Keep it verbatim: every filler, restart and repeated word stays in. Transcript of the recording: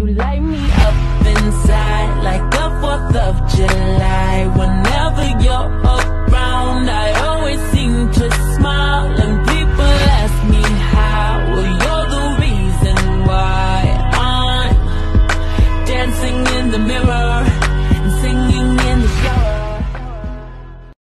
You light me up inside like the fourth of July. Whenever you're around, I always seem to smile. And people ask me how, well, you're the reason why I'm dancing in the mirror.